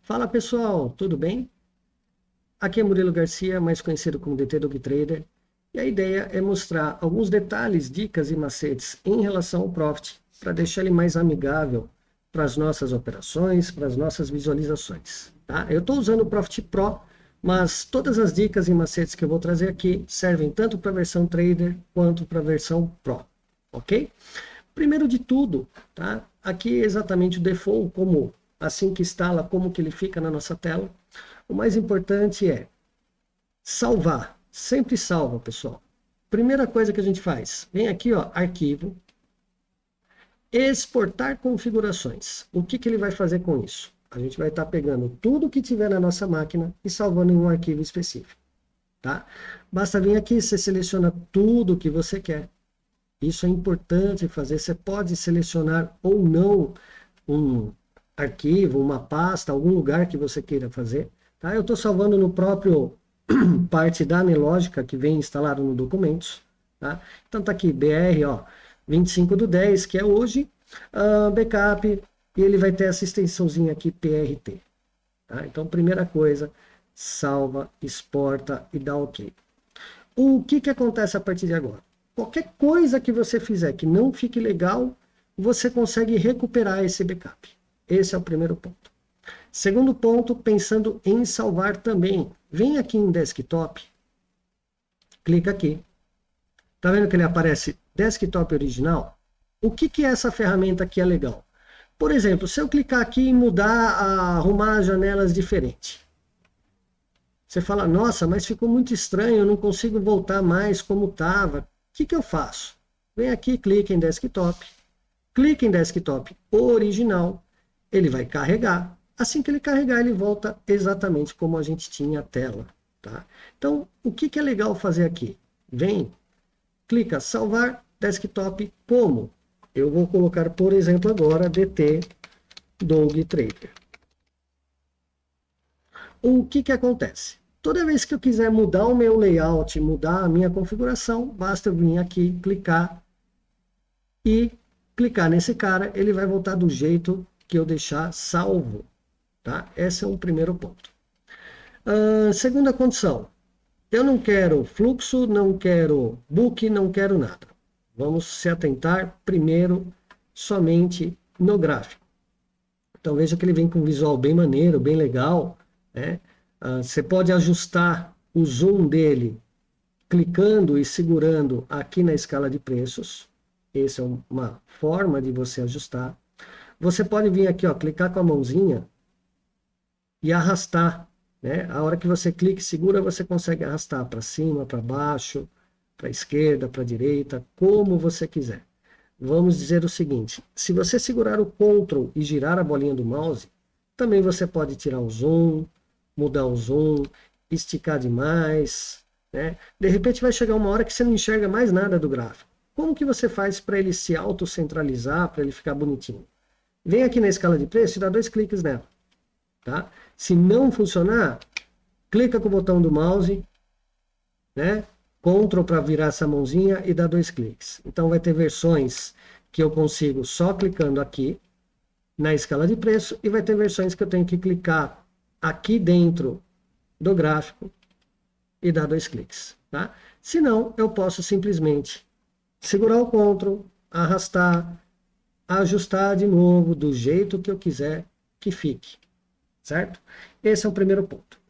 Fala pessoal, tudo bem? Aqui é Murilo Garcia, mais conhecido como DT Dog Trader, e a ideia é mostrar alguns detalhes, dicas e macetes em relação ao Profit, para deixar ele mais amigável para as nossas operações, para as nossas visualizações. Tá? Eu estou usando o Profit Pro, mas todas as dicas e macetes que eu vou trazer aqui servem tanto para a versão Trader quanto para a versão Pro, ok? Primeiro de tudo, tá? Aqui é exatamente o default, como assim que instala, como que ele fica na nossa tela. O mais importante é salvar. Sempre salva, pessoal. Primeira coisa que a gente faz, vem aqui, ó, arquivo, exportar configurações. O que que ele vai fazer com isso? A gente vai estar pegando tudo que tiver na nossa máquina e salvando em um arquivo específico, tá? Basta vir aqui, você seleciona tudo que você quer. Isso é importante fazer. Você pode selecionar ou não um arquivo, uma pasta, algum lugar que você queira fazer. Tá? Eu estou salvando no próprio parte da Nelogica que vem instalado no documentos. Tá? Então tá aqui, BR, ó, 25/10, que é hoje, backup, e ele vai ter essa extensãozinha aqui, PRT. Tá? Então, primeira coisa, salva, exporta e dá OK. O que acontece a partir de agora? Qualquer coisa que você fizer que não fique legal, você consegue recuperar esse backup. Esse é o primeiro ponto. Segundo ponto, pensando em salvar também. Vem aqui em desktop, clica aqui. Tá vendo que ele aparece desktop original? O que é essa ferramenta que é legal? Por exemplo, se eu clicar aqui e mudar, arrumar janelas diferentes. Você fala, nossa, mas ficou muito estranho, eu não consigo voltar mais como estava. O que eu faço? Vem aqui, clica em desktop. Clica em desktop original. Ele vai carregar. Assim que ele carregar, ele volta exatamente como a gente tinha a tela. Tá? Então, o que é legal fazer aqui? Vem, clica salvar desktop como? Eu vou colocar, por exemplo, agora DT Dog Trader. O que acontece? Toda vez que eu quiser mudar o meu layout, mudar a minha configuração, basta eu vir aqui, clicar e clicar nesse cara, ele vai voltar do jeito que eu deixar salvo. Tá? Esse é um primeiro ponto. Segunda condição, eu não quero fluxo, não quero book, não quero nada. Vamos se atentar primeiro somente no gráfico. Então veja que ele vem com um visual bem maneiro, bem legal, né? Você pode ajustar o zoom dele clicando e segurando aqui na escala de preços. Essa é uma forma de você ajustar. Você pode vir aqui, ó, clicar com a mãozinha e arrastar, né? A hora que você clica e segura, você consegue arrastar para cima, para baixo, para a esquerda, para a direita, como você quiser. Vamos dizer o seguinte, se você segurar o Ctrl e girar a bolinha do mouse, também você pode tirar o zoom, mudar o zoom, esticar demais, né? De repente vai chegar uma hora que você não enxerga mais nada do gráfico. Como que você faz para ele se autocentralizar, para ele ficar bonitinho? Vem aqui na escala de preço e dá 2 cliques nela. Tá? Se não funcionar, clica com o botão do mouse, né? Ctrl para virar essa mãozinha e dá 2 cliques. Então vai ter versões que eu consigo só clicando aqui na escala de preço e vai ter versões que eu tenho que clicar aqui dentro do gráfico e dar 2 cliques. Tá? Se não, eu posso simplesmente segurar o Ctrl, arrastar, ajustar de novo do jeito que eu quiser que fique. Certo? Esse é o primeiro ponto.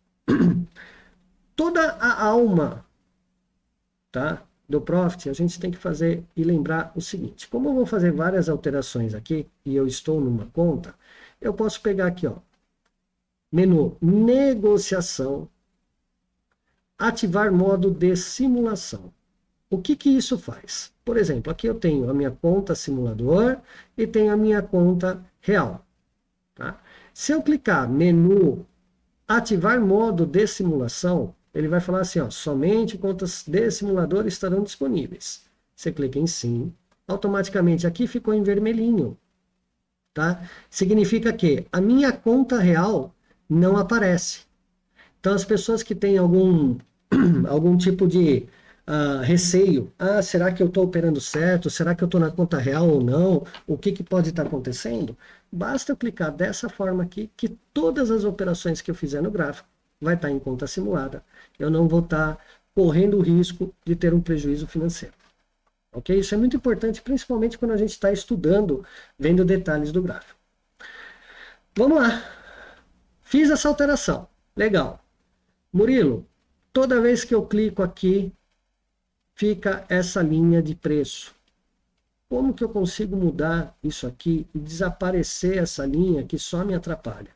Toda a alma, tá, do Profit, a gente tem que fazer e lembrar o seguinte. Como eu vou fazer várias alterações aqui, e eu estou numa conta, eu posso pegar aqui, ó, menu negociação, ativar modo de simulação. O que isso faz? Por exemplo, aqui eu tenho a minha conta simulador e tenho a minha conta real. Tá? Se eu clicar menu ativar modo de simulação, ele vai falar assim, ó, somente contas de simulador estarão disponíveis. Você clica em sim, automaticamente aqui ficou em vermelhinho. Tá? Significa que a minha conta real não aparece. Então as pessoas que têm algum tipo de receio. Ah, será que eu estou operando certo? Será que eu estou na conta real ou não? O que, que pode estar acontecendo? Basta eu clicar dessa forma aqui, que todas as operações que eu fizer no gráfico vai estar em conta simulada. Eu não vou estar correndo o risco de ter um prejuízo financeiro. Ok? Isso é muito importante, principalmente quando a gente está estudando, vendo detalhes do gráfico. Vamos lá. Fiz essa alteração. Legal. Murilo, toda vez que eu clico aqui, fica essa linha de preço. Como que eu consigo mudar isso aqui e desaparecer essa linha que só me atrapalha?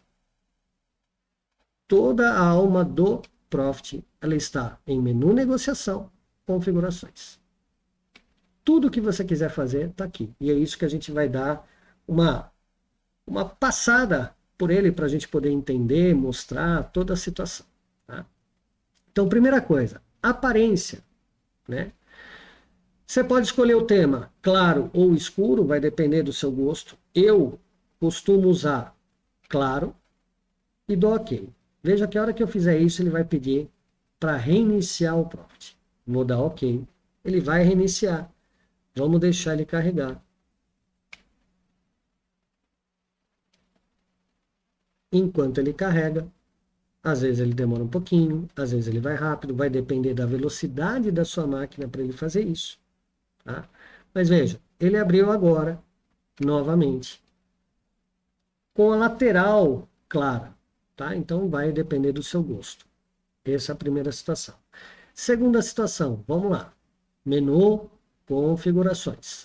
Toda a alma do Profit, ela está em menu negociação, configurações. Tudo que você quiser fazer está aqui. E é isso que a gente vai dar uma passada por ele para a gente poder entender, mostrar toda a situação. Tá? Então, primeira coisa, aparência. Né? Você pode escolher o tema claro ou escuro, vai depender do seu gosto. Eu costumo usar claro e dou OK. Veja que a hora que eu fizer isso, ele vai pedir para reiniciar o Profit. Vou dar OK. Ele vai reiniciar. Vamos deixar ele carregar. Enquanto ele carrega, às vezes ele demora um pouquinho, às vezes ele vai rápido, vai depender da velocidade da sua máquina para ele fazer isso. Tá? Mas veja, ele abriu agora, novamente, com a lateral clara. Tá? Então vai depender do seu gosto. Essa é a primeira situação. Segunda situação, vamos lá. Menu, configurações.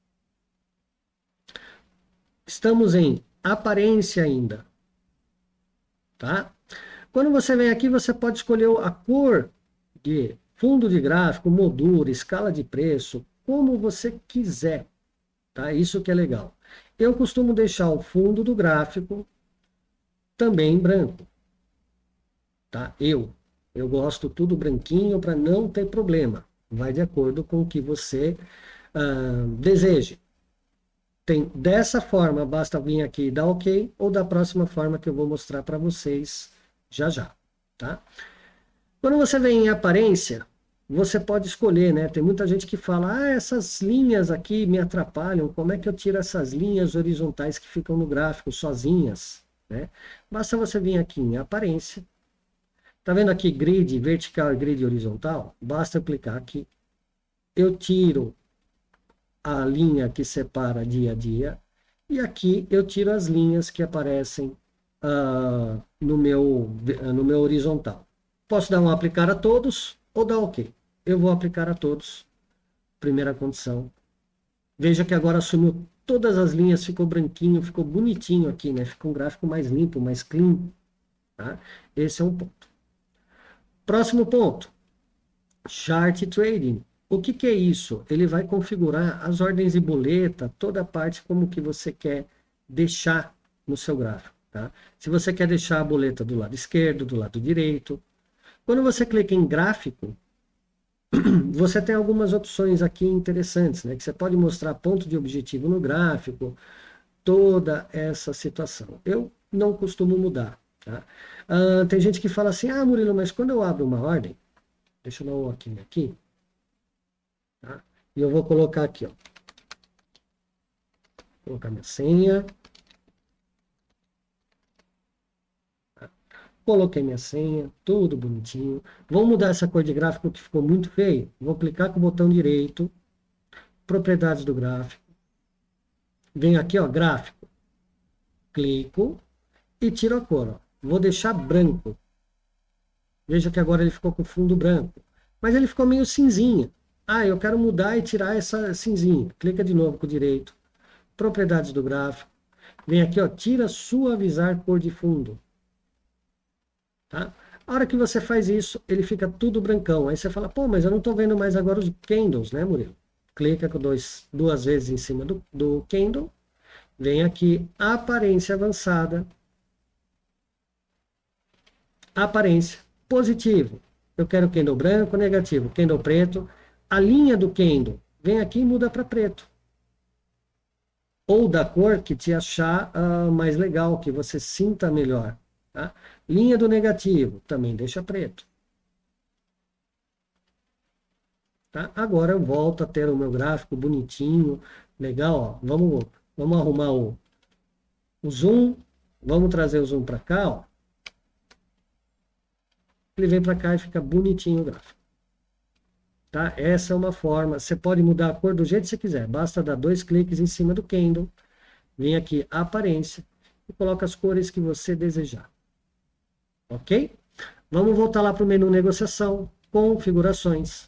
Estamos em aparência ainda. Tá? Quando você vem aqui, você pode escolher a cor de fundo de gráfico, moldura, escala de preço, como você quiser. Tá? Isso que é legal. Eu costumo deixar o fundo do gráfico também em branco. Tá? Eu gosto tudo branquinho para não ter problema. Vai de acordo com o que você deseje. Dessa forma, basta vir aqui e dar OK, ou da próxima forma que eu vou mostrar para vocês já já. Tá? Quando você vem em aparência, você pode escolher, né? Tem muita gente que fala, essas linhas aqui me atrapalham, como é que eu tiro essas linhas horizontais que ficam no gráfico sozinhas? Né? Basta você vir aqui em aparência. Tá vendo aqui grid vertical e grid horizontal? Basta eu clicar aqui. Eu tiro a linha que separa dia a dia. E aqui eu tiro as linhas que aparecem no meu horizontal. Posso dar um aplicar a todos ou dar OK. Eu vou aplicar a todos. Primeira condição. Veja que agora assumiu todas as linhas, ficou branquinho, ficou bonitinho aqui, né? Ficou um gráfico mais limpo, mais clean. Tá? Esse é um ponto. Próximo ponto. Chart Trading. O que é isso? Ele vai configurar as ordens de boleta, toda a parte como que você quer deixar no seu gráfico. Tá? Se você quer deixar a boleta do lado esquerdo, do lado direito. Quando você clica em gráfico, você tem algumas opções aqui interessantes, né? Que você pode mostrar ponto de objetivo no gráfico, toda essa situação. Eu não costumo mudar. Tá? Tem gente que fala assim, Murilo, mas quando eu abro uma ordem, deixa eu dar um aqui, tá? E eu vou colocar aqui, ó. Vou colocar minha senha. Tá? Coloquei minha senha, tudo bonitinho. Vou mudar essa cor de gráfico que ficou muito feio. Vou clicar com o botão direito, propriedades do gráfico. Venho aqui, ó, gráfico. Clico e tiro a cor, ó. Vou deixar branco. Veja que agora ele ficou com fundo branco. Mas ele ficou meio cinzinha. Eu quero mudar e tirar essa cinzinha. Clica de novo com o direito. Propriedades do gráfico. Vem aqui, ó, tira suavizar cor de fundo. Tá? A hora que você faz isso, ele fica tudo brancão. Aí você fala, pô, mas eu não estou vendo mais agora os candles, né, Murilo? Clica com duas vezes em cima do candle. Vem aqui, aparência avançada. Aparência, positivo. Eu quero candle branco, negativo, candle preto. A linha do candle, vem aqui e muda para preto. Ou da cor que te achar mais legal, que você sinta melhor. Tá? Linha do negativo, também deixa preto. Tá? Agora eu volto a ter o meu gráfico bonitinho, legal, ó. Vamos arrumar o zoom, vamos trazer o zoom para cá, ó. Ele vem para cá e fica bonitinho o gráfico. Tá? Essa é uma forma, você pode mudar a cor do jeito que você quiser, basta dar 2 cliques em cima do Candle, vem aqui a aparência e coloca as cores que você desejar. Ok? Vamos voltar lá para o menu negociação, configurações.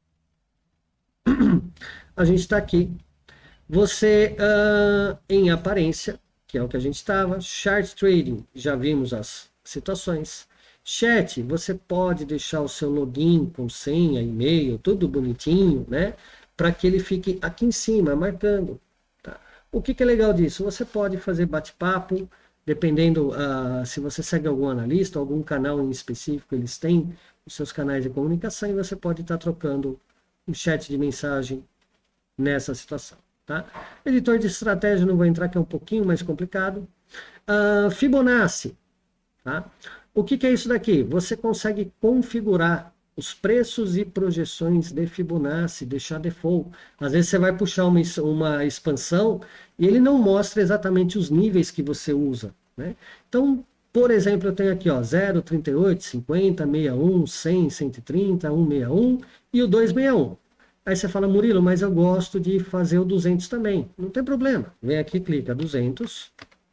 A gente está aqui. Você, em aparência, que é o que a gente estava, Chart Trading, já vimos as situações. Chat, você pode deixar o seu login com senha, e-mail, tudo bonitinho, né? Para que ele fique aqui em cima, marcando. Tá? O que é legal disso? Você pode fazer bate-papo, dependendo se você segue algum analista, algum canal em específico, eles têm os seus canais de comunicação e você pode estar trocando um chat de mensagem nessa situação. Tá? Editor de estratégia, não vou entrar, que é um pouquinho mais complicado. Fibonacci. Tá? O que é isso daqui? Você consegue configurar os preços e projeções de Fibonacci, deixar default. Às vezes você vai puxar uma expansão e ele não mostra exatamente os níveis que você usa. Né? Então, por exemplo, eu tenho aqui ó, 0, 38, 50, 61, 100, 130, 161 e o 261. Aí você fala, Murilo, mas eu gosto de fazer o 200 também. Não tem problema. Vem aqui, clica 200,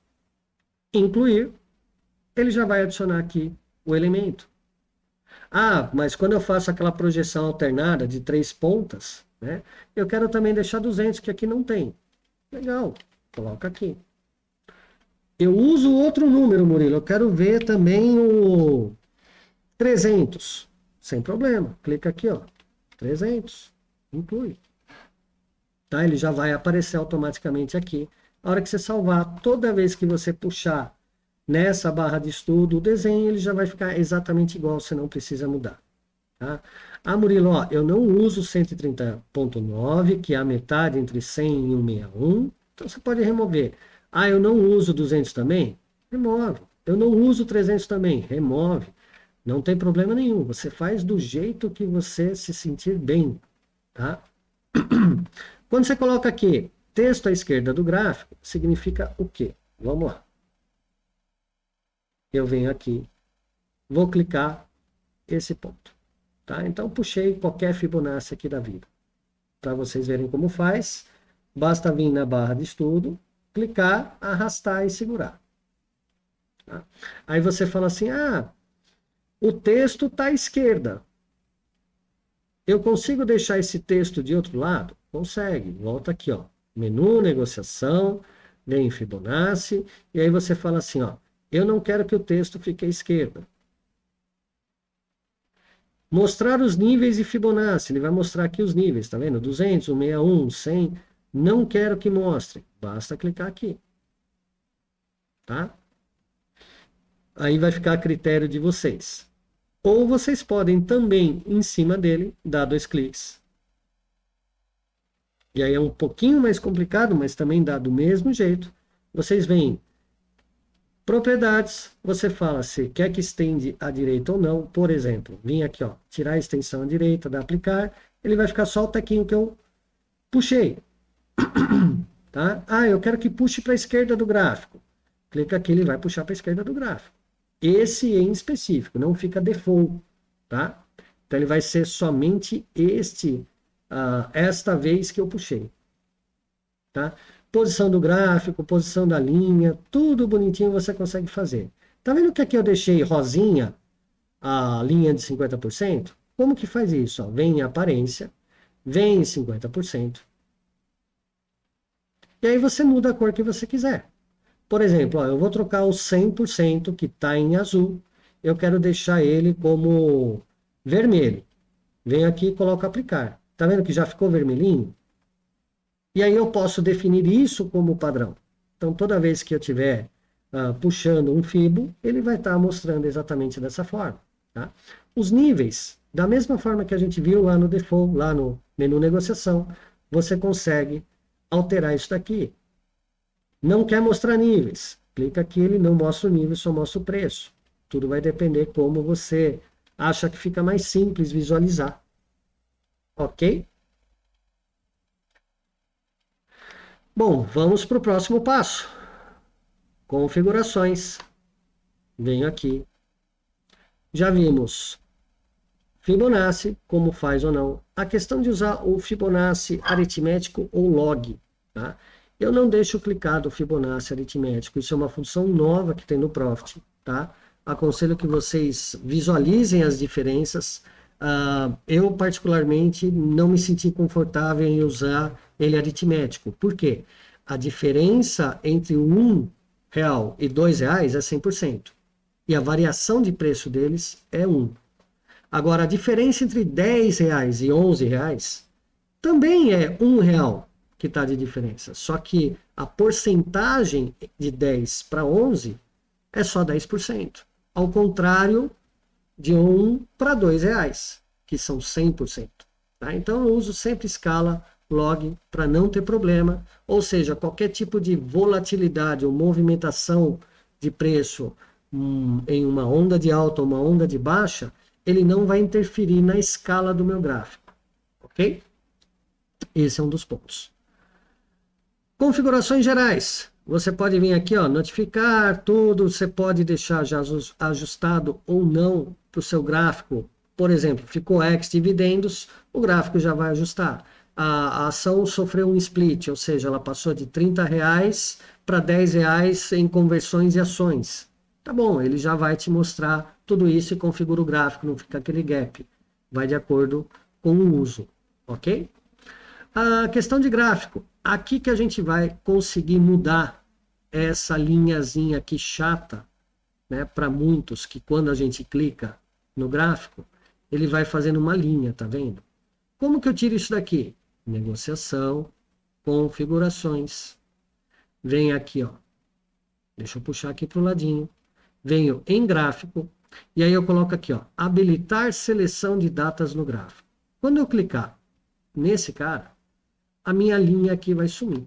incluir. Ele já vai adicionar aqui o elemento. Ah, mas quando eu faço aquela projeção alternada de 3 pontas, né, eu quero também deixar 200, que aqui não tem. Legal, coloca aqui. Eu uso outro número, Murilo, eu quero ver também o 300. Sem problema, clica aqui, ó, 300, inclui. Tá? Ele já vai aparecer automaticamente aqui. A hora que você salvar, toda vez que você puxar nessa barra de estudo, o desenho ele já vai ficar exatamente igual, você não precisa mudar. Tá? Ah, Murilo, ó, eu não uso 130.9, que é a metade entre 100 e 161, então você pode remover. Ah, eu não uso 200 também? Remove. Eu não uso 300 também? Remove. Não tem problema nenhum, você faz do jeito que você se sentir bem. Tá? Quando você coloca aqui, texto à esquerda do gráfico, significa o quê? Vamos lá. Eu venho aqui, vou clicar esse ponto. Tá? Então, puxei qualquer Fibonacci aqui da vida. Para vocês verem como faz, basta vir na barra de estudo, clicar, arrastar e segurar. Tá? Aí você fala assim, o texto está à esquerda. Eu consigo deixar esse texto de outro lado? Consegue. Volta aqui, ó, menu, negociação, vem em Fibonacci, e aí você fala assim, ó, eu não quero que o texto fique à esquerda. Mostrar os níveis de Fibonacci. Ele vai mostrar aqui os níveis, tá vendo? 200, 161, 100. Não quero que mostre. Basta clicar aqui. Tá? Aí vai ficar a critério de vocês. Ou vocês podem também, em cima dele, dar 2 cliques. E aí é um pouquinho mais complicado, mas também dá do mesmo jeito. Vocês vêm propriedades, você fala se quer que estende à direita ou não. Por exemplo, vim aqui, ó, tirar a extensão à direita, dar aplicar, ele vai ficar só o tequinho que eu puxei. Tá? Ah, eu quero que puxe para a esquerda do gráfico. Clica aqui, ele vai puxar para a esquerda do gráfico. Esse em específico, não fica default. Tá? Então ele vai ser somente esta vez que eu puxei. Tá? Posição do gráfico, posição da linha, tudo bonitinho você consegue fazer. Tá vendo que aqui eu deixei rosinha a linha de 50%? Como que faz isso? Ó, vem em aparência, vem em 50%. E aí você muda a cor que você quiser. Por exemplo, ó, eu vou trocar o 100% que está em azul, eu quero deixar ele como vermelho. Venho aqui e coloco aplicar. Tá vendo que já ficou vermelhinho? E aí eu posso definir isso como padrão. Então, toda vez que eu estiver puxando um fibo, ele vai estar mostrando exatamente dessa forma. Tá? Os níveis, da mesma forma que a gente viu lá no default, lá no menu negociação, você consegue alterar isso daqui. Não quer mostrar níveis. Clica aqui, ele não mostra o nível, só mostra o preço. Tudo vai depender como você acha que fica mais simples visualizar. Ok? Bom, vamos para o próximo passo. Configurações. Venho aqui. Já vimos Fibonacci, como faz ou não. A questão de usar o Fibonacci aritmético ou log. Tá? Eu não deixo clicado o Fibonacci aritmético. Isso é uma função nova que tem no Profit. Tá? Aconselho que vocês visualizem as diferenças. Eu, particularmente, não me senti confortável em usar ele aritmético. Por quê? A diferença entre R$ 1 e R$ 2 é 100%. E a variação de preço deles é 1. Agora, a diferença entre R$ 10 e R$ 11 também é R$ 1 que está de diferença. Só que a porcentagem de 10 para 11 é só 10%. Ao contrário de 1 para R$ 2, que são 100%. Tá? Então, eu uso sempre escala log para não ter problema. Ou seja, qualquer tipo de volatilidade ou movimentação de preço em uma onda de alta ou uma onda de baixa, ele não vai interferir na escala do meu gráfico. Ok? Esse é um dos pontos. Configurações gerais. Você pode vir aqui, ó, notificar tudo. Você pode deixar já ajustado ou não para o seu gráfico. Por exemplo, ficou X dividendos, o gráfico já vai ajustar. A ação sofreu um split, ou seja, ela passou de R$ 30 para R$ 10 em conversões e ações. Tá bom, ele já vai te mostrar tudo isso e configura o gráfico, não fica aquele gap. Vai de acordo com o uso, ok? A questão de gráfico. Aqui que a gente vai conseguir mudar essa linhazinha aqui chata, né, para muitos, que quando a gente clica no gráfico, ele vai fazendo uma linha, tá vendo? Como que eu tiro isso daqui? Negociação, configurações. Vem aqui, ó. Deixa eu puxar aqui para o ladinho. Venho em gráfico, e aí eu coloco aqui, ó, habilitar seleção de datas no gráfico. Quando eu clicar nesse cara, a minha linha aqui vai sumir.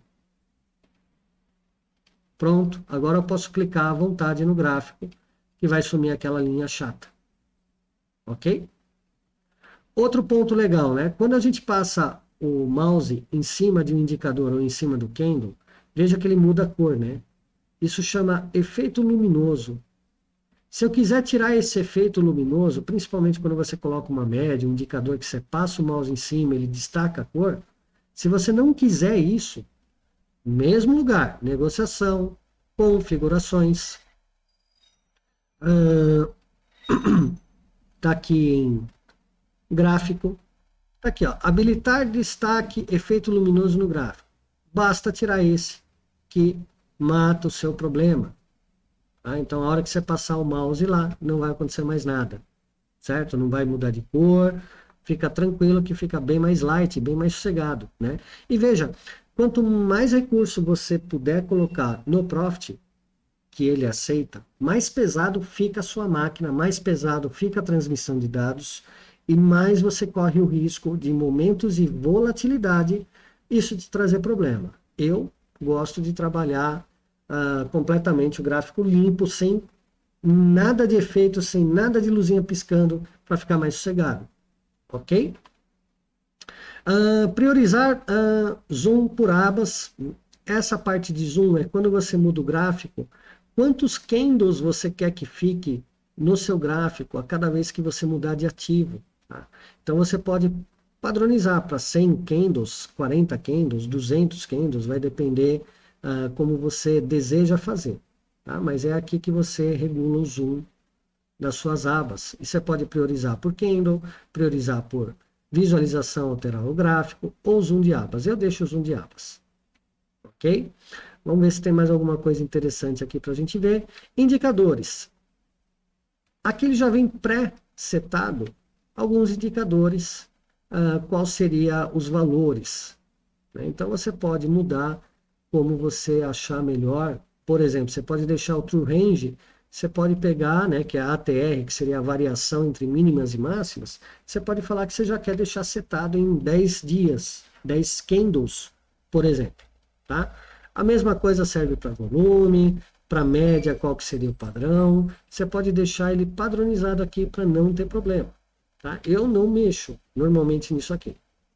Pronto, agora eu posso clicar à vontade no gráfico, que vai sumir aquela linha chata. Ok? Outro ponto legal, né? Quando a gente passa o mouse em cima de um indicador ou em cima do candle, veja que ele muda a cor, né? Isso chama efeito luminoso. Se eu quiser tirar esse efeito luminoso, principalmente quando você coloca uma média, um indicador que você passa o mouse em cima, ele destaca a cor. Se você não quiser isso, mesmo lugar, negociação, configurações, tá aqui em gráfico, tá aqui, ó, habilitar destaque, efeito luminoso no gráfico. Basta tirar esse, que mata o seu problema. Tá? Então, a hora que você passar o mouse lá, não vai acontecer mais nada, certo? Não vai mudar de cor, fica tranquilo que fica bem mais light, bem mais sossegado, né? E veja, quanto mais recurso você puder colocar no Profit, que ele aceita, mais pesado fica a sua máquina, mais pesado fica a transmissão de dados e mais você corre o risco de momentos de volatilidade, isso de trazer problema. Eu gosto de trabalhar completamente o gráfico limpo, sem nada de efeito, sem nada de luzinha piscando, para ficar mais sossegado. Ok? Priorizar zoom por abas. Essa parte de zoom é quando você muda o gráfico, quantos candles você quer que fique no seu gráfico a cada vez que você mudar de ativo. Tá? Então você pode padronizar para 100 candles, 40 candles, 200 candles, vai depender como você deseja fazer. Tá? Mas é aqui que você regula o zoom das suas abas. E você pode priorizar por candle, priorizar por visualização, alterar o gráfico, ou zoom de abas. Eu deixo o zoom de abas. Ok? Vamos ver se tem mais alguma coisa interessante aqui para a gente ver. Indicadores. Aqui ele já vem pré-setado alguns indicadores, qual seria os valores. Né? Então você pode mudar como você achar melhor. Por exemplo, você pode deixar o True Range, você pode pegar, né, que é a ATR, que seria a variação entre mínimas e máximas, você pode falar que você já quer deixar setado em 10 dias, 10 candles, por exemplo. Tá? A mesma coisa serve para volume, para média, qual que seria o padrão. Você pode deixar ele padronizado aqui para não ter problema. Tá? Eu não mexo normalmente nisso aqui.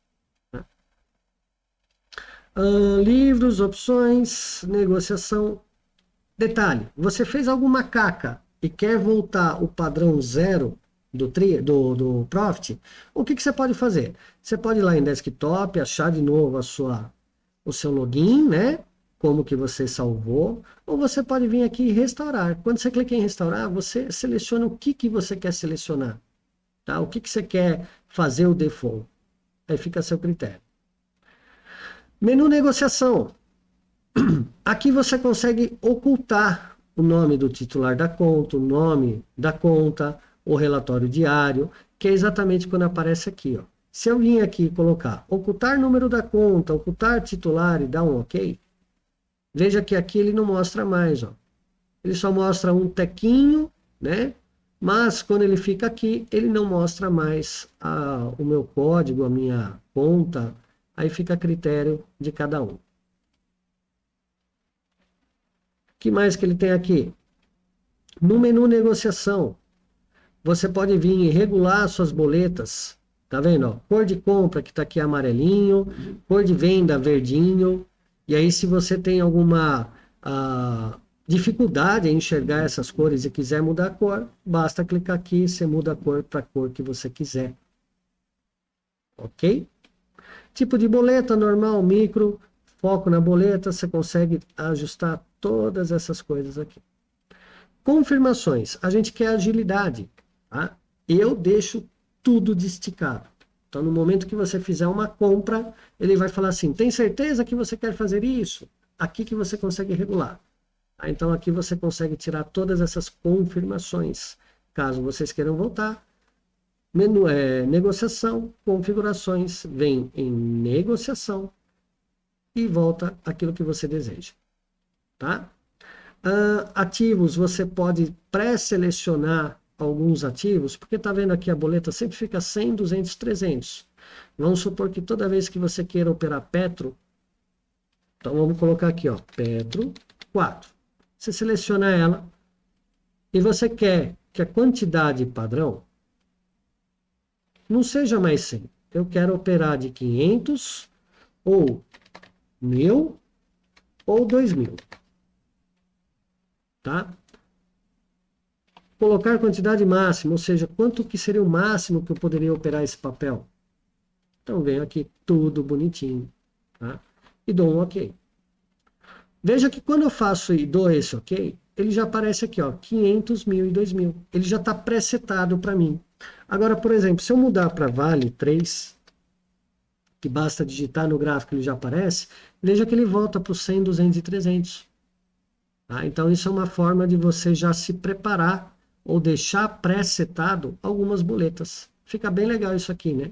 Livros, opções, negociação. Detalhe, você fez alguma caca e quer voltar o padrão zero do Profit, o que você pode fazer? Você pode ir lá em desktop, achar de novo o seu login, né? Como que você salvou, ou você pode vir aqui e restaurar. Quando você clica em restaurar, você seleciona o que você quer selecionar, tá? O que você quer fazer o default. Aí fica a seu critério. Menu negociação. Aqui você consegue ocultar o nome do titular da conta, o nome da conta, o relatório diário, que é exatamente quando aparece aqui, ó. Se eu vim aqui colocar ocultar número da conta, ocultar titular e dar um OK, veja que aqui ele não mostra mais, ó. Ele só mostra um tequinho, né? Mas quando ele fica aqui, ele não mostra mais o meu código, a minha conta. Aí fica a critério de cada um. O que mais que ele tem aqui? No menu negociação, você pode vir e regular suas boletas. Tá vendo? Ó? Cor de compra que está aqui amarelinho, cor de venda verdinho. E aí se você tem alguma dificuldade em enxergar essas cores e quiser mudar a cor, basta clicar aqui e você muda a cor para a cor que você quiser. Ok? Tipo de boleta, normal, micro, foco na boleta, você consegue ajustar todas essas coisas aqui. Confirmações, a gente quer agilidade, tá? Eu deixo tudo de esticado. Então, no momento que você fizer uma compra, ele vai falar assim, tem certeza que você quer fazer isso? Aqui que você consegue regular. Então, aqui você consegue tirar todas essas confirmações. Caso vocês queiram voltar, menu, negociação, configurações, vem em negociação e volta aquilo que você deseja. Tá? Ativos, você pode pré-selecionar alguns ativos, porque tá vendo aqui a boleta sempre fica 100, 200, 300. Vamos supor que toda vez que você queira operar Petro, então vamos colocar aqui, ó, Petro 4. Você seleciona ela e você quer que a quantidade padrão não seja mais 100. Eu quero operar de 500 ou 1.000 ou 2.000. Tá? Colocar quantidade máxima, ou seja, quanto que seria o máximo que eu poderia operar esse papel. Então, venho aqui tudo bonitinho. Tá? E dou um OK. Veja que quando eu faço e dou esse OK, ele já aparece aqui, ó, 500, 1.000 e 2.000. Ele já está pré-setado para mim. Agora, por exemplo, se eu mudar para Vale 3, que basta digitar no gráfico, ele já aparece, veja que ele volta para os 100, 200 e 300. Tá? Então, isso é uma forma de você já se preparar ou deixar pré-setado algumas boletas. Fica bem legal isso aqui, né?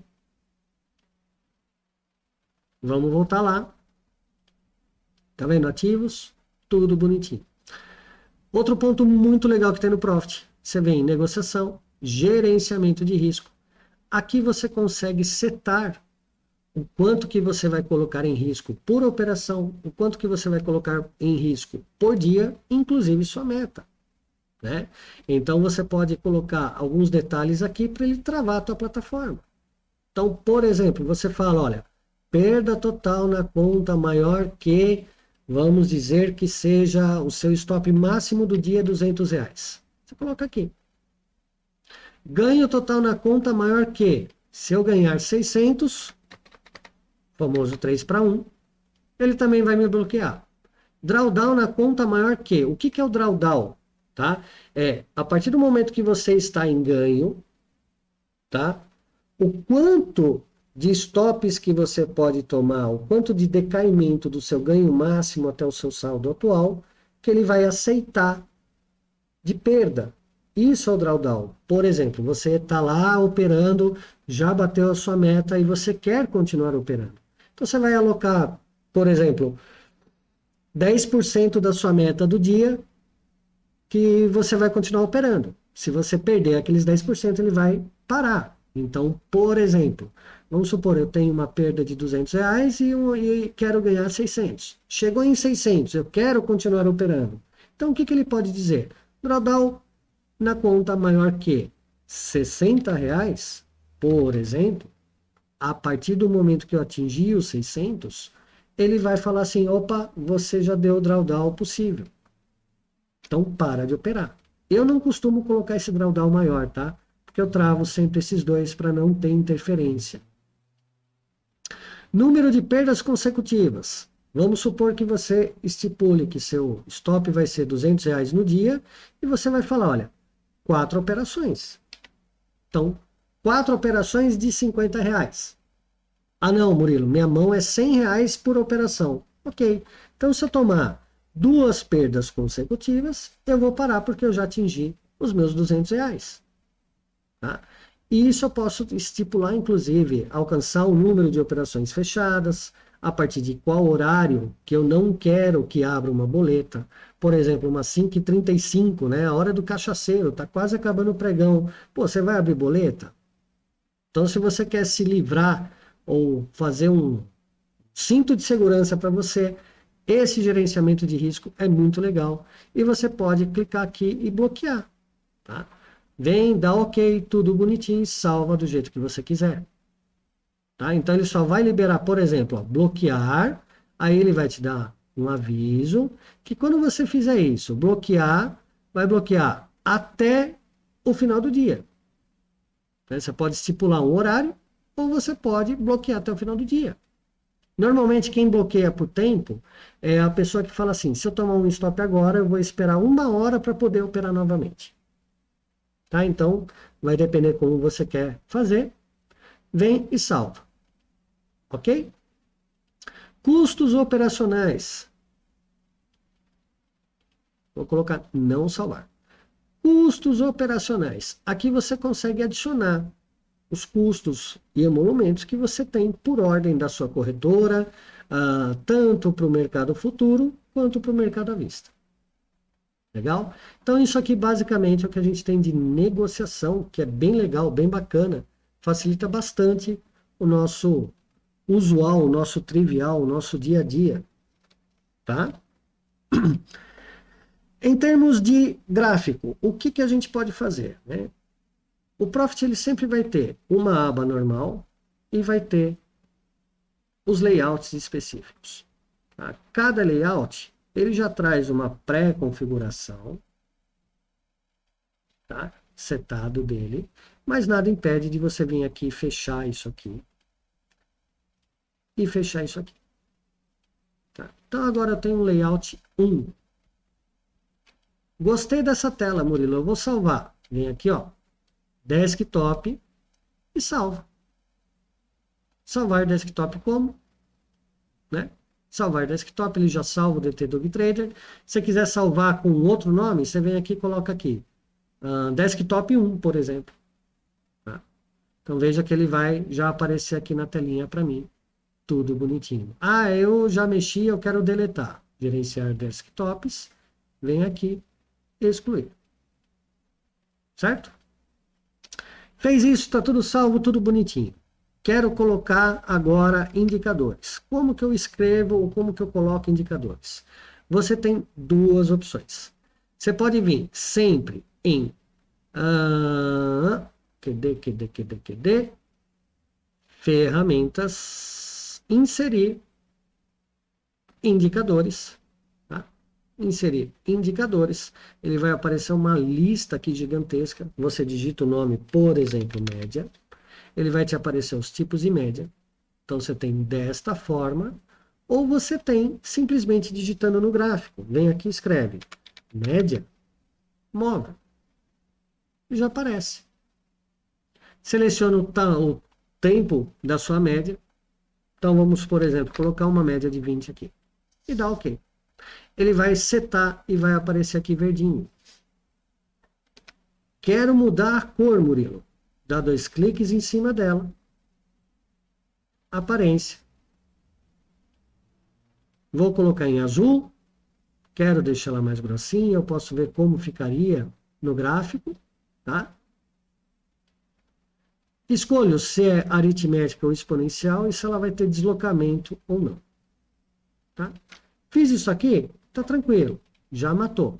Vamos voltar lá. Tá vendo? Ativos, tudo bonitinho. Outro ponto muito legal que tem no Profit. Você vem em negociação, gerenciamento de risco. Aqui você consegue setar o quanto que você vai colocar em risco por operação, o quanto que você vai colocar em risco por dia, inclusive sua meta. Né? Então você pode colocar alguns detalhes aqui para ele travar a tua plataforma. Então, por exemplo, você fala, olha, perda total na conta maior que, vamos dizer que seja o seu stop máximo do dia R$200. Você coloca aqui. Ganho total na conta maior que, se eu ganhar 600, famoso 3-1, ele também vai me bloquear. Drawdown na conta maior que, o que é o drawdown? Tá? A partir do momento que você está em ganho, tá? O quanto de stops que você pode tomar, o quanto de decaimento do seu ganho máximo até o seu saldo atual, que ele vai aceitar de perda. Isso é o drawdown. Por exemplo, você está lá operando, já bateu a sua meta e você quer continuar operando. Então você vai alocar, por exemplo, 10% da sua meta do dia, que você vai continuar operando. Se você perder aqueles 10%, ele vai parar. Então, por exemplo, vamos supor, eu tenho uma perda de R$200 e quero ganhar 600. Chegou em 600, eu quero continuar operando. Então, o que ele pode dizer? Drawdown na conta maior que R$60, por exemplo, a partir do momento que eu atingir os 600, ele vai falar assim, opa, você já deu o drawdown possível. Então, para de operar. Eu não costumo colocar esse drawdown maior, tá? Porque eu travo sempre esses dois para não ter interferência. Número de perdas consecutivas. Vamos supor que você estipule que seu stop vai ser R$200 no dia e você vai falar, olha, 4 operações. Então, 4 operações de R$50. Ah, não, Murilo, minha mão é R$100 por operação. Ok, então se eu tomar 2 perdas consecutivas, eu vou parar porque eu já atingi os meus R$200. Tá? E isso eu posso estipular, inclusive, alcançar o número de operações fechadas, a partir de qual horário que eu não quero que abra uma boleta. Por exemplo, umas 5h35, né? A hora do cachaceiro, está quase acabando o pregão. Pô, você vai abrir boleta? Então, se você quer se livrar ou fazer um cinto de segurança para você, esse gerenciamento de risco é muito legal. E você pode clicar aqui e bloquear. Tá? Vem, dá ok, tudo bonitinho, salva do jeito que você quiser. Tá? Então ele só vai liberar, por exemplo, ó, bloquear, aí ele vai te dar um aviso, que quando você fizer isso, bloquear, vai bloquear até o final do dia. Você pode estipular um horário, ou você pode bloquear até o final do dia. Normalmente quem bloqueia por tempo é a pessoa que fala assim, se eu tomar um stop agora, eu vou esperar 1 hora para poder operar novamente. Tá? Então, vai depender como você quer fazer. Vem e salva. Ok? Custos operacionais. Vou colocar não salvar. Custos operacionais. Aqui você consegue adicionar os custos e emolumentos que você tem por ordem da sua corretora, tanto para o mercado futuro quanto para o mercado à vista. Legal? Então isso aqui basicamente é o que a gente tem de negociação, que é bem legal, bem bacana, facilita bastante o nosso usual, o nosso trivial, o nosso dia a dia, tá? Em termos de gráfico, o que a gente pode fazer, né? O Profit ele sempre vai ter uma aba normal e vai ter os layouts específicos. Tá? Cada layout ele já traz uma pré-configuração, tá? Setado dele, mas nada impede de você vir aqui e fechar isso aqui e fechar isso aqui. Tá? Então agora eu tenho um layout 1. Gostei dessa tela, Murilo, eu vou salvar. Vem aqui, ó, desktop e salva. Salvar desktop como? Né? Salvar desktop, ele já salva o DT Dog Trader. Se você quiser salvar com outro nome, você vem aqui e coloca aqui. Desktop 1, por exemplo. Tá? Então veja que ele vai já aparecer aqui na telinha para mim. Tudo bonitinho. Ah, eu já mexi, eu quero deletar. Gerenciar desktops. Vem aqui e excluir. Certo? Fez isso, está tudo salvo, tudo bonitinho. Quero colocar agora indicadores. Como que eu escrevo ou como que eu coloco indicadores? Você tem duas opções. Você pode vir sempre em ferramentas, inserir indicadores. Tá? Inserir indicadores. Ele vai aparecer uma lista aqui gigantesca. Você digita o nome, por exemplo, média. Ele vai te aparecer os tipos de média. Então, você tem desta forma, ou você tem simplesmente digitando no gráfico. Vem aqui e escreve média móvel. E já aparece. Seleciona o tempo da sua média. Então, vamos, por exemplo, colocar uma média de 20 aqui. E dá OK. Ele vai setar e vai aparecer aqui verdinho. Quero mudar a cor, Murilo. Dá 2 cliques em cima dela. Aparência. Vou colocar em azul. Quero deixar ela mais grossinha. Eu posso ver como ficaria no gráfico. Tá? Escolho se é aritmética ou exponencial e se ela vai ter deslocamento ou não. Tá? Fiz isso aqui, tá tranquilo. Já matou.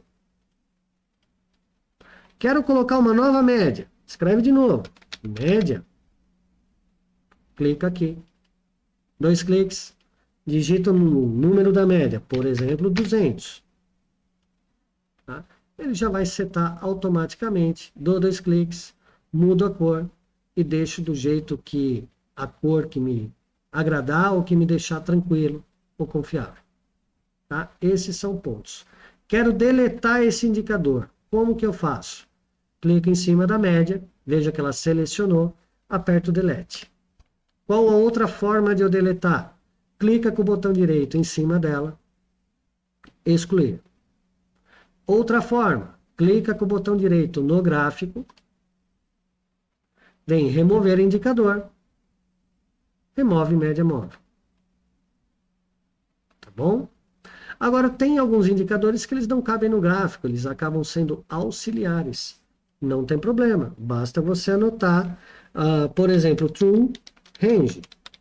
Quero colocar uma nova média. Escreve de novo. Média. Clica aqui. 2 cliques. digito o número da média, por exemplo, 200. Tá? Ele já vai setar automaticamente, dou 2 cliques, mudo a cor e deixo do jeito que a cor que me agradar ou que me deixar tranquilo ou confiável. Tá? Esses são pontos. Quero deletar esse indicador. Como que eu faço? Clico em cima da média, veja que ela selecionou, aperto Delete. Qual a outra forma de eu deletar? Clica com o botão direito em cima dela, excluir. Outra forma, clica com o botão direito no gráfico, vem remover indicador, remove média móvel. Tá bom? Agora, tem alguns indicadores que eles não cabem no gráfico, eles acabam sendo auxiliares. Não tem problema, basta você anotar, por exemplo, True Range,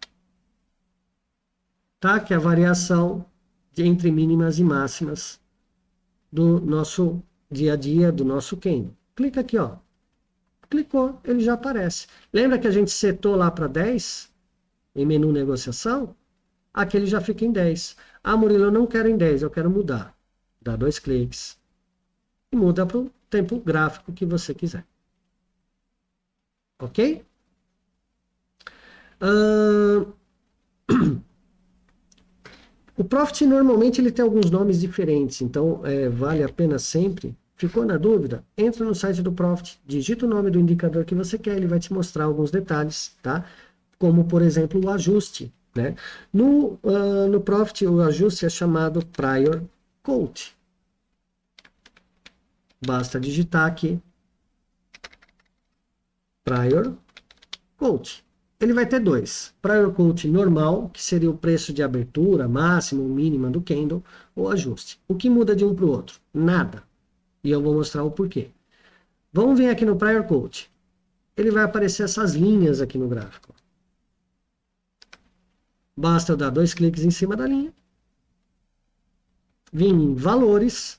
tá? Que é a variação entre mínimas e máximas do nosso dia a dia, do nosso candle. Clica aqui, ó. Clicou, ele já aparece. Lembra que a gente setou lá para 10 em menu negociação? Aqui ele já fica em 10. Ah, Murilo, eu não quero em 10, eu quero mudar. Dá 2 cliques e muda para o tempo gráfico que você quiser. Ok? O Profit normalmente ele tem alguns nomes diferentes, então vale a pena sempre. Ficou na dúvida? Entra no site do Profit, digita o nome do indicador que você quer, ele vai te mostrar alguns detalhes, tá? Como, por exemplo, o ajuste, né? No Profit, o ajuste é chamado Prior Quote. Basta digitar aqui Prior Quote. Ele vai ter dois. Prior Quote normal, que seria o preço de abertura, máximo, mínima do candle, ou ajuste. O que muda de um para o outro? Nada. E eu vou mostrar o porquê. Vamos vir aqui no Prior Quote. Ele vai aparecer essas linhas aqui no gráfico. Basta eu dar 2 cliques em cima da linha. Vim em valores.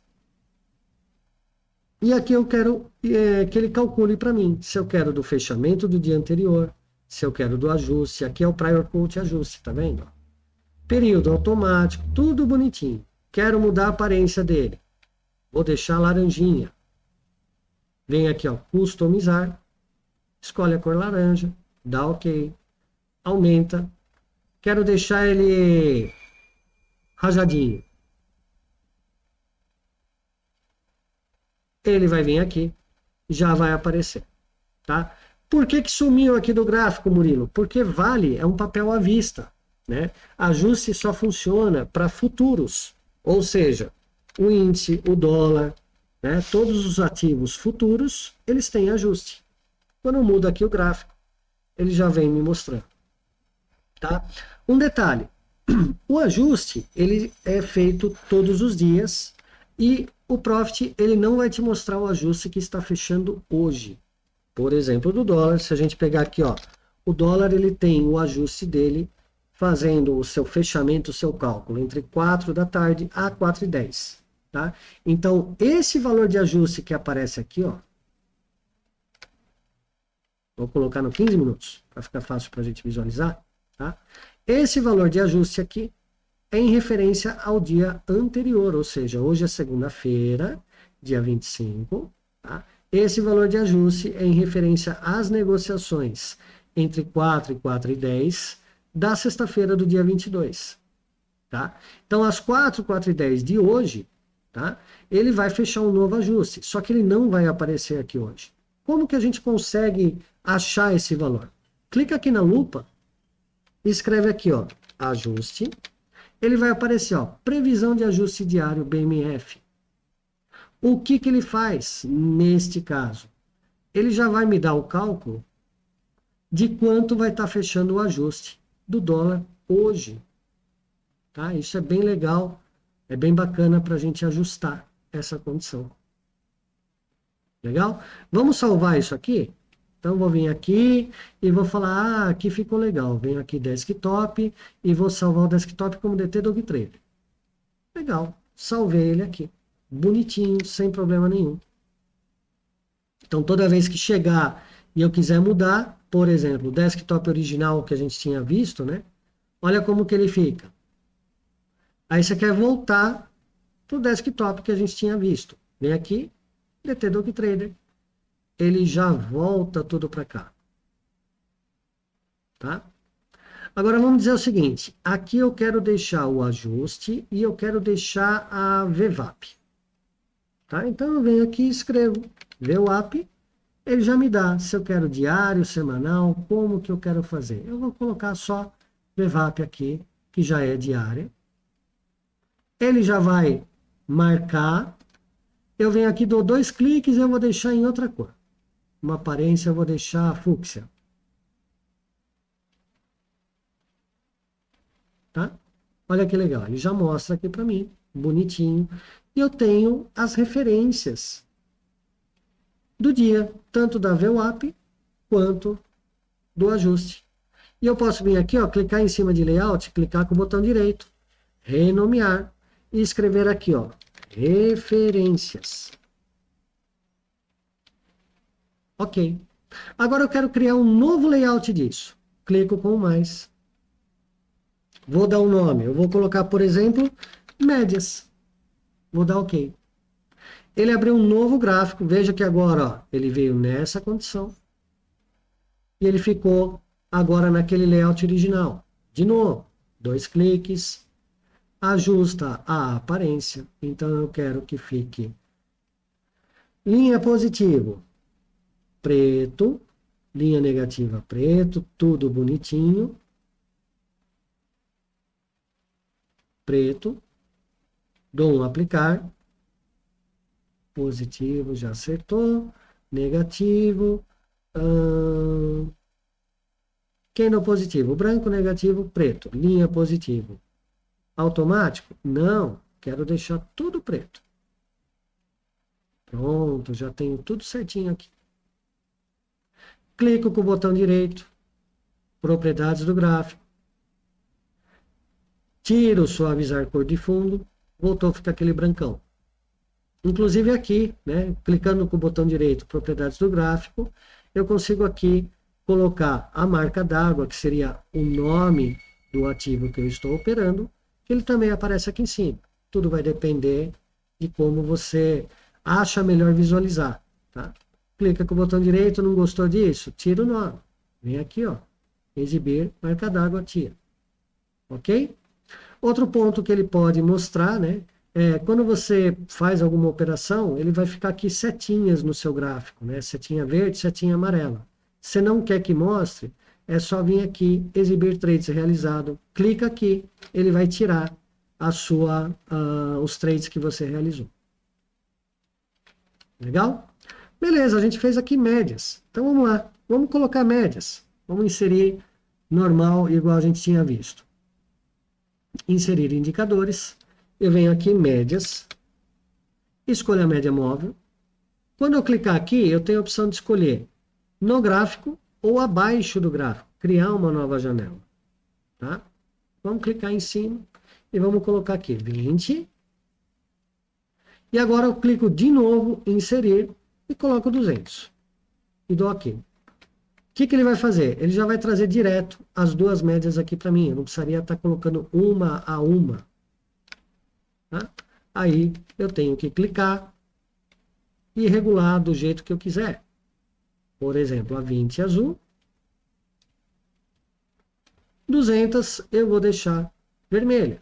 E aqui eu quero que ele calcule para mim. Se eu quero do fechamento do dia anterior. Se eu quero do ajuste. Aqui é o Prior Quote ajuste, tá vendo? Período automático. Tudo bonitinho. Quero mudar a aparência dele. Vou deixar laranjinha. Vem aqui, ó, customizar. Escolhe a cor laranja. Dá OK. Aumenta. Quero deixar ele rajadinho. Ele vai vir aqui. Já vai aparecer. Tá? Por que sumiu aqui do gráfico, Murilo? Porque vale é um papel à vista. Né? Ajuste só funciona para futuros. Ou seja, o índice, o dólar, né? Todos os ativos futuros, eles têm ajuste. Quando eu mudo aqui o gráfico, ele já vem me mostrando. Tá? Um detalhe, o ajuste ele é feito todos os dias e o Profit ele não vai te mostrar o ajuste que está fechando hoje. Por exemplo, do dólar, se a gente pegar aqui, ó, o dólar ele tem o ajuste dele fazendo o seu fechamento, o seu cálculo entre 4 da tarde a 4h10. Tá? Então, esse valor de ajuste que aparece aqui, ó, vou colocar no 15 minutos, para ficar fácil para a gente visualizar. Tá? Esse valor de ajuste aqui é em referência ao dia anterior, ou seja, hoje é segunda-feira, dia 25. Tá? Esse valor de ajuste é em referência às negociações entre 4 e 4h10 da sexta-feira do dia 22. Tá? Então, às 4, 4h10 de hoje, tá? Ele vai fechar um novo ajuste, só que ele não vai aparecer aqui hoje. Como que a gente consegue achar esse valor? Clica aqui na lupa e escreve aqui, ó, ajuste. Ele vai aparecer, ó, previsão de ajuste diário BMF. O que ele faz neste caso? Ele já vai me dar o cálculo de quanto vai estar fechando o ajuste do dólar hoje. Tá? Isso é bem legal, é bem bacana para a gente ajustar essa condição. Legal? Vamos salvar isso aqui? Então, vou vir aqui e vou falar, aqui ficou legal. Venho aqui desktop e vou salvar o desktop como DT Dog Trader. Legal, salvei ele aqui. Bonitinho, sem problema nenhum. Então, toda vez que chegar e eu quiser mudar, por exemplo, o desktop original que a gente tinha visto, né? Olha como que ele fica. Aí você quer voltar para o desktop que a gente tinha visto. Vem aqui, DT Doc Trader. Ele já volta tudo para cá. Tá? Agora vamos dizer o seguinte. Aqui eu quero deixar o ajuste e eu quero deixar a VWAP. Tá? Então eu venho aqui e escrevo VWAP. Ele já me dá se eu quero diário, semanal, como que eu quero fazer. Eu vou colocar só VWAP aqui, que já é diária. Ele já vai marcar. Eu venho aqui, dou 2 cliques e eu vou deixar em outra cor. Uma aparência eu vou deixar fúcsia. Tá? Olha que legal. Ele já mostra aqui para mim, bonitinho. E eu tenho as referências do dia, tanto da VWAP quanto do ajuste. E eu posso vir aqui, ó, clicar em cima de layout, clicar com o botão direito, renomear e escrever aqui, ó, referências. Ok. Agora eu quero criar um novo layout disso. Clico com mais. Vou dar um nome. Eu vou colocar, por exemplo, médias. Vou dar OK. Ele abriu um novo gráfico. Veja que agora, ó, ele veio nessa condição. E ele ficou agora naquele layout original. De novo, 2 cliques. Ajusta a aparência. Então eu quero que fique linha positivo, preto. Linha negativa, preto. Tudo bonitinho. Preto. Dou um aplicar. Positivo, já acertou. Negativo. Quem não positivo? Branco, negativo, preto. Linha positivo. Automático? Não. Quero deixar tudo preto. Pronto, já tenho tudo certinho aqui. Clico com o botão direito. Propriedades do gráfico. Tiro suavizar cor de fundo. Voltou a ficar aquele brancão. Inclusive aqui, né, clicando com o botão direito, propriedades do gráfico, eu consigo aqui colocar a marca d'água, que seria o nome do ativo que eu estou operando, que ele também aparece aqui em cima. Tudo vai depender de como você acha melhor visualizar. Tá? Clica com o botão direito, não gostou disso? Tira o nome. Vem aqui, ó, exibir, marca d'água, tira. Ok? Outro ponto que ele pode mostrar, né? Quando você faz alguma operação, ele vai ficar aqui setinhas no seu gráfico, né? Setinha verde, setinha amarela. Se não quer que mostre, é só vir aqui, exibir trades realizado. Clica aqui, ele vai tirar os trades que você realizou. Legal? Beleza, a gente fez aqui médias. Então vamos lá, vamos colocar médias. Vamos inserir normal, igual a gente tinha visto. Inserir indicadores. Eu venho aqui em médias, escolho a média móvel. Quando eu clicar aqui, eu tenho a opção de escolher no gráfico ou abaixo do gráfico, criar uma nova janela. Tá? Vamos clicar em cima e vamos colocar aqui 20. E agora eu clico de novo em inserir e coloco 200. E dou OK. O que ele vai fazer? Ele já vai trazer direto as duas médias aqui para mim. Eu não precisaria estar colocando uma a uma. Tá? Aí eu tenho que clicar e regular do jeito que eu quiser. Por exemplo, a 20 azul. 200 eu vou deixar vermelha.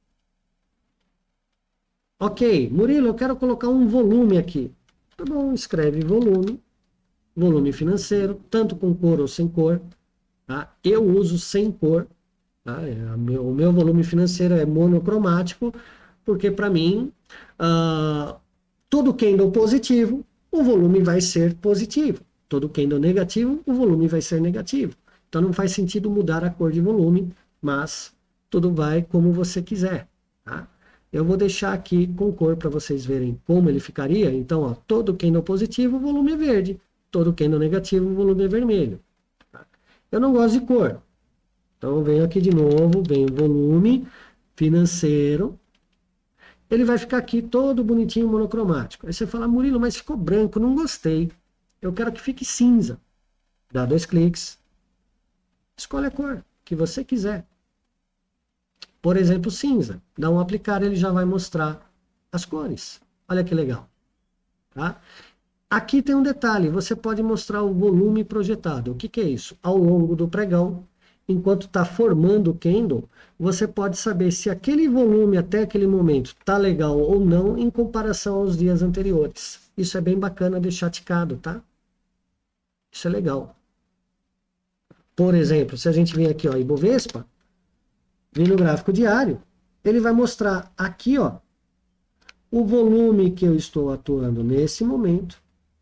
Ok, Murilo, eu quero colocar um volume aqui. Tá bom, escreve volume. Volume financeiro, tanto com cor ou sem cor. Tá? Eu uso sem cor. Tá? O meu volume financeiro é monocromático, porque para mim, todo candle positivo, o volume vai ser positivo. Todo candle negativo, o volume vai ser negativo. Então não faz sentido mudar a cor de volume, mas tudo vai como você quiser. Tá? Eu vou deixar aqui com cor para vocês verem como ele ficaria. Então, ó, todo candle positivo, o volume é verde. Todo candle negativo, o volume é vermelho. Tá? Eu não gosto de cor. Então eu venho aqui de novo, venho volume financeiro. Ele vai ficar aqui todo bonitinho, monocromático. Aí você fala, Murilo, mas ficou branco, não gostei. Eu quero que fique cinza. Dá 2 cliques. Escolhe a cor que você quiser. Por exemplo, cinza. Dá um aplicar, ele já vai mostrar as cores. Olha que legal. Tá? Aqui tem um detalhe, você pode mostrar o volume projetado. O que que é isso? Ao longo do pregão, enquanto está formando o candle, você pode saber se aquele volume até aquele momento está legal ou não em comparação aos dias anteriores. Isso é bem bacana deixar ticado, tá? Isso é legal. Por exemplo, se a gente vem aqui, ó, Ibovespa, vem no gráfico diário, ele vai mostrar aqui, ó, o volume que eu estou atuando nesse momento.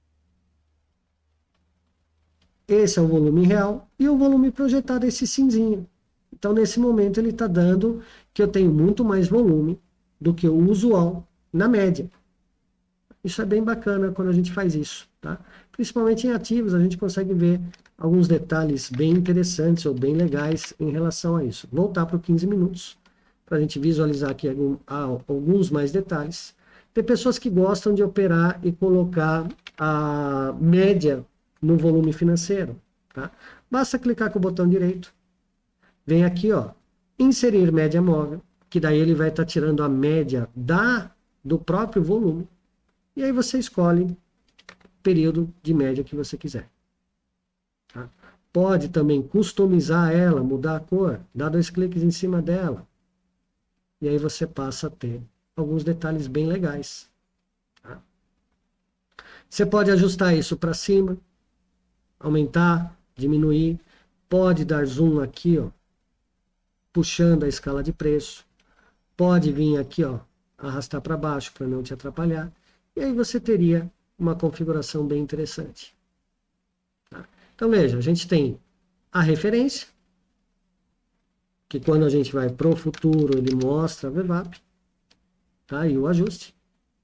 Esse é o volume real e o volume projetado é esse cinzinho. Então, nesse momento, ele está dando que eu tenho muito mais volume do que o usual na média. Isso é bem bacana quando a gente faz isso, tá? Principalmente em ativos, a gente consegue ver alguns detalhes bem interessantes ou bem legais em relação a isso. Voltar para o 15 minutos, para a gente visualizar aqui alguns mais detalhes. Tem pessoas que gostam de operar e colocar a média no volume financeiro, tá? Basta clicar com o botão direito. Vem aqui, ó, inserir média móvel, que daí ele vai estar tirando a média do próprio volume. E aí você escolhe o período de média que você quiser. Tá? Pode também customizar ela, mudar a cor, dar 2 cliques em cima dela. E aí você passa a ter alguns detalhes bem legais. Tá? Você pode ajustar isso para cima, aumentar, diminuir. Pode dar zoom aqui, ó, puxando a escala de preço. Pode vir aqui, ó, arrastar para baixo para não te atrapalhar. E aí você teria uma configuração bem interessante. Tá? Então veja, a gente tem a referência, que quando a gente vai para o futuro ele mostra a VWAP, tá? E o ajuste.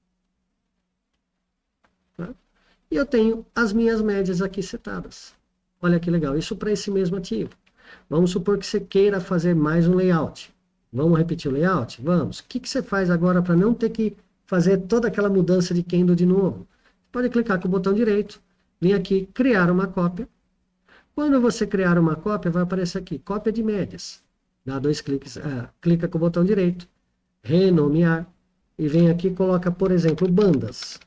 Tá? E eu tenho as minhas médias aqui setadas. Olha que legal, isso para esse mesmo ativo. Vamos supor que você queira fazer mais um layout. Vamos repetir o layout? Vamos. O que você faz agora para não ter que fazer toda aquela mudança de candle de novo? Pode clicar com o botão direito, vir aqui, criar uma cópia. Quando você criar uma cópia, vai aparecer aqui, cópia de médias. Dá 2 cliques, clica com o botão direito, renomear, e vem aqui e coloca, por exemplo, bandas.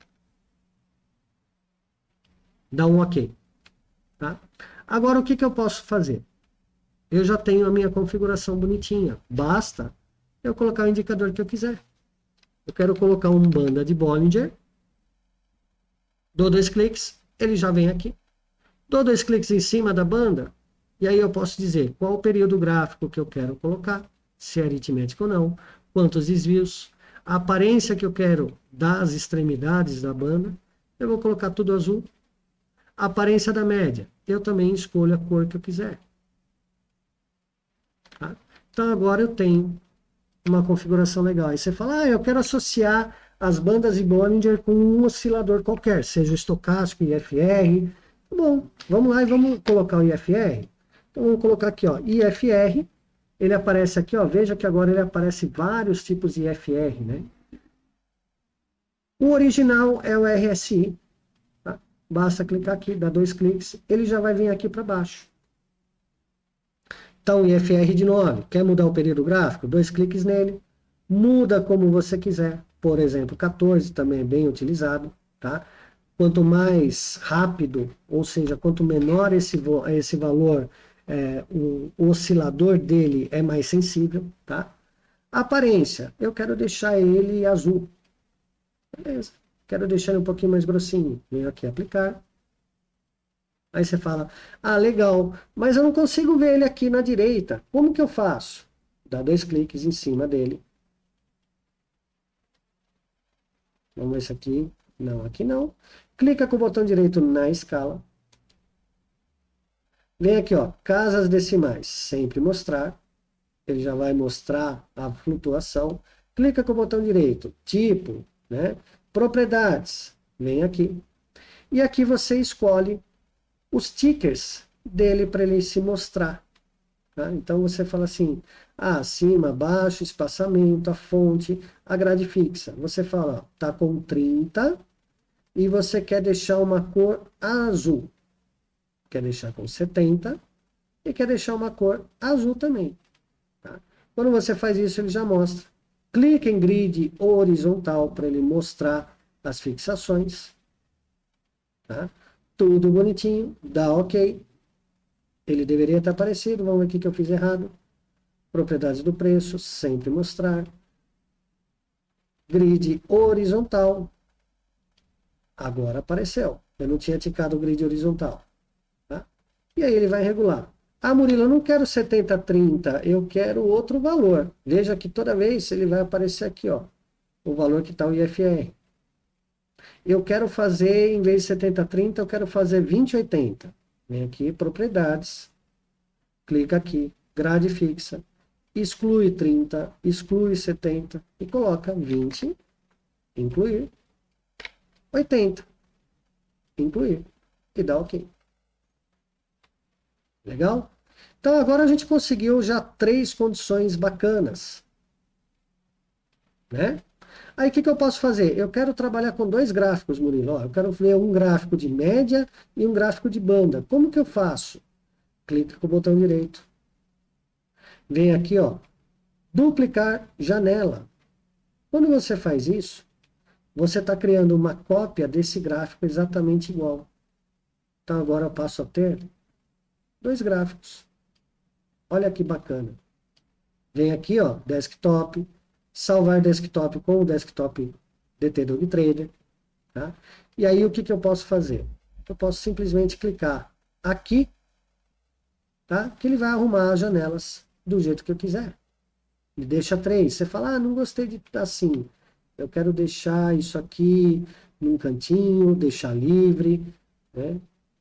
Dá um OK. Tá? Agora, o que eu posso fazer? Eu já tenho a minha configuração bonitinha. Basta eu colocar o indicador que eu quiser. Eu quero colocar um banda de Bollinger. Dou 2 cliques, ele já vem aqui. Dou 2 cliques em cima da banda, e aí eu posso dizer qual o período gráfico que eu quero colocar, se é aritmético ou não, quantos desvios, a aparência que eu quero das extremidades da banda. Eu vou colocar tudo azul. A aparência da média, eu também escolho a cor que eu quiser. Tá? Então agora eu tenho uma configuração legal. Aí você fala, eu quero associar as bandas de Bollinger com um oscilador qualquer, seja o estocástico, IFR. Bom, vamos lá e vamos colocar o IFR. Então vamos colocar aqui, ó, IFR. Ele aparece aqui, ó, veja que agora ele aparece vários tipos de IFR, né? O original é o RSI. Tá? Basta clicar aqui, dar 2 cliques, ele já vai vir aqui para baixo. Então, IFR de 9, quer mudar o período gráfico? 2 cliques nele, muda como você quiser. Por exemplo, 14 também é bem utilizado, tá? Quanto mais rápido, ou seja, quanto menor esse valor, o oscilador dele é mais sensível, tá? Aparência, eu quero deixar ele azul. Beleza, quero deixar ele um pouquinho mais grossinho. Venho aqui aplicar. Aí você fala, legal, mas eu não consigo ver ele aqui na direita. Como que eu faço? Dá 2 cliques em cima dele. Vamos ver se aqui. Não, aqui não. Clica com o botão direito na escala. Vem aqui, ó, casas decimais, sempre mostrar. Ele já vai mostrar a flutuação. Clica com o botão direito, tipo, né? Propriedades, vem aqui. E aqui você escolhe os tickers dele para ele se mostrar. Tá? Então você fala assim, acima, abaixo, espaçamento, a fonte, a grade fixa. Você fala, tá com 30 e você quer deixar uma cor azul. Quer deixar com 70 e quer deixar uma cor azul também. Tá? Quando você faz isso, ele já mostra. Clica em grid horizontal para ele mostrar as fixações. Tá? Tudo bonitinho, dá OK. Ele deveria estar aparecido, vamos ver aqui que eu fiz errado. Propriedades do preço, sempre mostrar. Grid horizontal. Agora apareceu. Eu não tinha ticado o grid horizontal. Tá? E aí ele vai regular. Ah, Murilo, eu não quero 70/30, eu quero outro valor. Veja que toda vez ele vai aparecer aqui, ó, o valor que está o IFR. Eu quero fazer, em vez de 70/30, eu quero fazer 20/80. Vem aqui, propriedades, clica aqui, grade fixa, exclui 30, exclui 70 e coloca 20, incluir, 80, incluir e dá OK. Legal? Então agora a gente conseguiu já 3 condições bacanas. Né? Aí o que eu posso fazer? Eu quero trabalhar com 2 gráficos, Murilo. Ó, eu quero ver um gráfico de média e um gráfico de banda. Como que eu faço? Clica com o botão direito. Vem aqui, ó, duplicar janela. Quando você faz isso, você está criando uma cópia desse gráfico exatamente igual. Então agora eu passo a ter 2 gráficos. Olha que bacana. Vem aqui, ó, desktop, salvar desktop com o desktop DT Dog Trader. Tá? E aí o que eu posso fazer? Eu posso simplesmente clicar aqui, tá? Que ele vai arrumar as janelas do jeito que eu quiser. E deixa 3. Você fala, ah, não gostei de assim. Eu quero deixar isso aqui num cantinho, deixar livre, né?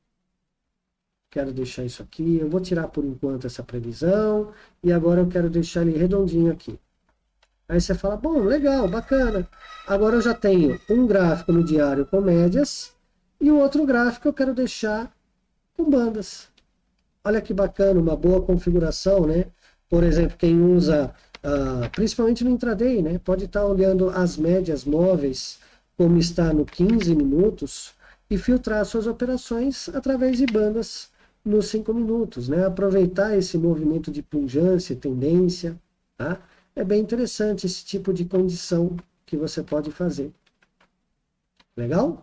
Quero deixar isso aqui, eu vou tirar por enquanto essa previsão, e agora eu quero deixar ele redondinho aqui. Aí você fala, bom, legal, bacana. Agora eu já tenho um gráfico no diário com médias, e o outro gráfico eu quero deixar com bandas. Olha que bacana, uma boa configuração, né? Por exemplo, quem usa, principalmente no intraday, né? Pode estar olhando as médias móveis, como está no 15 minutos, e filtrar suas operações através de bandas nos 5 minutos, né? Aproveitar esse movimento de pujança e tendência, tá? É bem interessante esse tipo de condição que você pode fazer. Legal?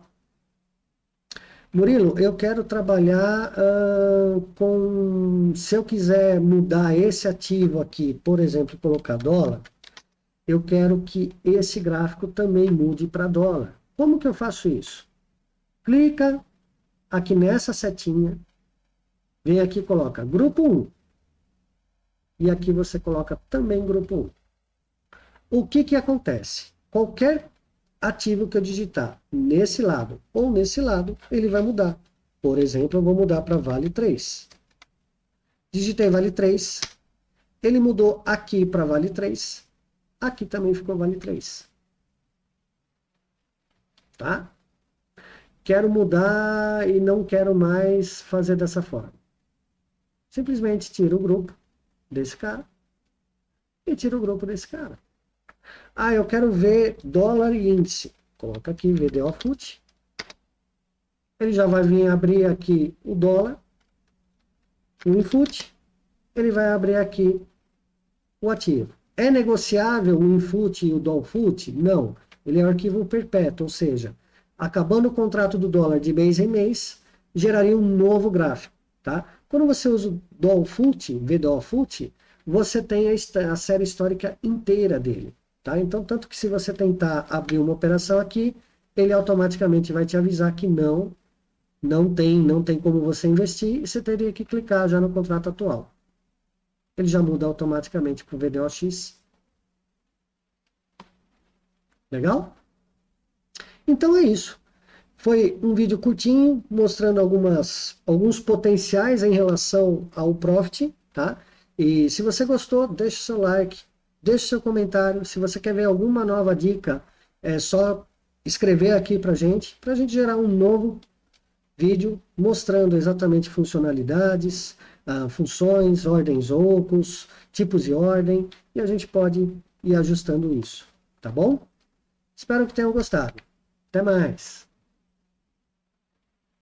Murilo, eu quero trabalhar com... Se eu quiser mudar esse ativo aqui, por exemplo, colocar dólar, eu quero que esse gráfico também mude para dólar. Como que eu faço isso? Clica aqui nessa setinha, vem aqui e coloca grupo 1. E aqui você coloca também grupo 1. O que acontece? Qualquer ativo que eu digitar nesse lado ou nesse lado, ele vai mudar. Por exemplo, eu vou mudar para Vale 3. Digitei Vale 3, ele mudou aqui para Vale 3, aqui também ficou Vale 3. Tá? Quero mudar e não quero mais fazer dessa forma. Simplesmente tiro o grupo desse cara e tiro o grupo desse cara. Ah, eu quero ver dólar e índice. Coloca aqui VDO FUT. Ele já vai vir abrir aqui o dólar, o INFUT. Ele vai abrir aqui o ativo. É negociável o INFUT e o DOLFUT? Não. Ele é um arquivo perpétuo, ou seja, acabando o contrato do dólar de mês em mês, geraria um novo gráfico. Tá? Quando você usa o DOLFUT, VDO FUT, você tem a série histórica inteira dele. Tá? Então, tanto que se você tentar abrir uma operação aqui, ele automaticamente vai te avisar que não tem como você investir, e você teria que clicar já no contrato atual. Ele já muda automaticamente para o VDOX. Legal? Então é isso. Foi um vídeo curtinho, mostrando alguns potenciais em relação ao Profit, tá? E se você gostou, deixe seu like, deixe seu comentário. Se você quer ver alguma nova dica, é só escrever aqui pra gente gerar um novo vídeo mostrando exatamente funcionalidades, funções, ordens ocos, tipos de ordem, e a gente pode ir ajustando isso, tá bom? Espero que tenham gostado. Até mais!